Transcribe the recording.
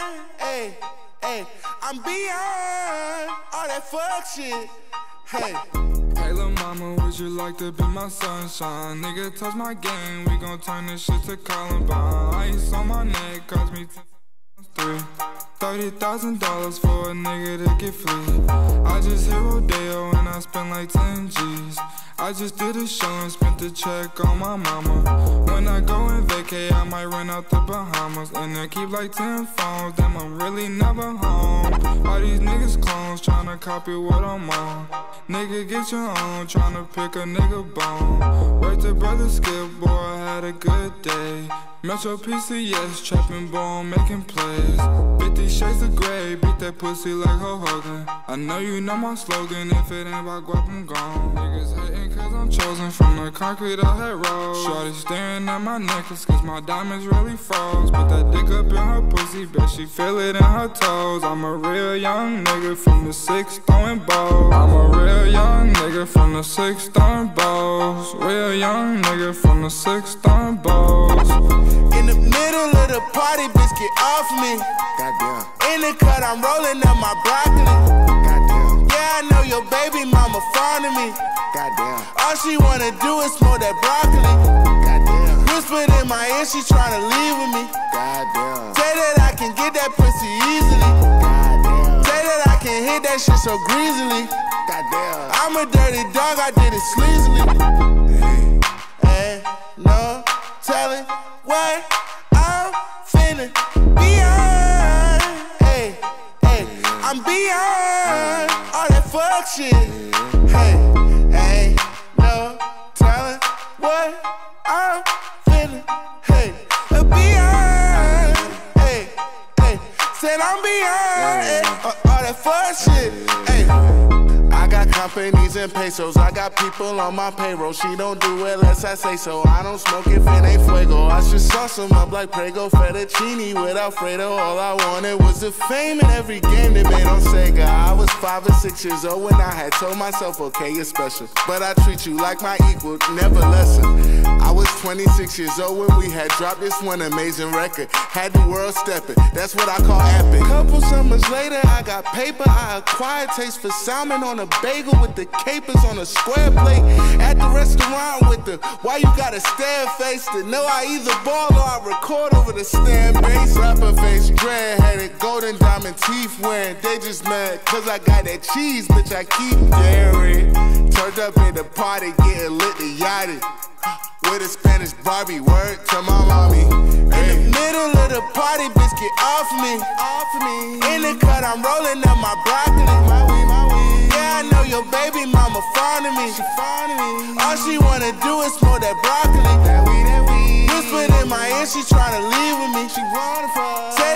Hey, hey, I'm beyond all that fuck shit. Hey. Hey lil' mama, would you like to be my sunshine? Nigga, touch my game, we gon' turn this shit to Columbine. Ice on my neck, cost me 3 $30,000 for a nigga to get free. I just hit Rodeo and I spent like 10 G's. I just did a show and spent the check on my mama. When I go and vacay, I might run out the Bahamas. And I keep like 10 phones, damn I'm really never home. All these niggas clones tryna copy what I'm on. Nigga get your own, tryna pick a nigga bone. Right to brother Skip, boy I had a good day. Metro PCS, trapping bone, making plays. 50 shades of gray, beat that pussy like Hulk Hogan. I know you know my slogan, if it ain't about guap, I'm gone. Niggas hating cause I'm chosen from the concrete I had rolled. Shorty staring at my necklace cause my diamonds really froze. Put that dick up in her pussy, bet she feel it in her toes. I'm a real young nigga from the 6 throwing balls. I'm a real young nigga from the 6 throwing balls. Real young nigga from the 6 throwing balls. In the middle of the party, bitch, get off me. Goddamn. In the cut, I'm rolling up my broccoli. Goddamn. Yeah, I know your baby mama fond of me. Goddamn. All she wanna do is smoke that broccoli. Goddamn. Whispered in my ear, she tryna leave with me. Goddamn. Say that I can get that pussy easily. Goddamn. Say that I can hit that shit so greasily. Goddamn. I'm a dirty dog, I did it sleazily. Hey, no telling what I'm feeling. Beyond, hey, hey, I'm beyond all that fuck shit. Hey, hey, no telling what I'm feeling. Hey, beyond, hey, hey, said I'm beyond all that fuck shit. Hey. I got companies and pesos, I got people on my payroll. She don't do it unless I say so. I don't smoke if it ain't fuego. I should sauce them up like Prego, fettuccine with Alfredo. All I wanted was the fame in every game they made on Sega. I was 5 or 6 years old when I had told myself, okay, you're special, but I treat you like my equal, never lesser. I was 26 years old when we had dropped this one amazing record. Had the world stepping, that's what I call epic. Couple summers later, I got paper. I acquired taste for salmon on a bagel with the capers on a square plate. At the restaurant with the why you gotta stare face to know I either ball or I record over the stand base. Rapper face, dread-headed, golden diamond teeth wearing. They just mad cause I got that cheese, bitch, I keep daring. Turned up in the party, getting lit to yachty. With a Spanish Barbie, word to my mommy. Hey. In the middle of the party, bitch, get off me. Off me. In the cut, I'm rolling up my broccoli. My weed, my weed. Yeah, I know your baby mama fond of me. She fond of me. All she wanna do is smoke that broccoli. That weed, that weed. Whispered in my ear, she tryna leave with me. She wanna fuck.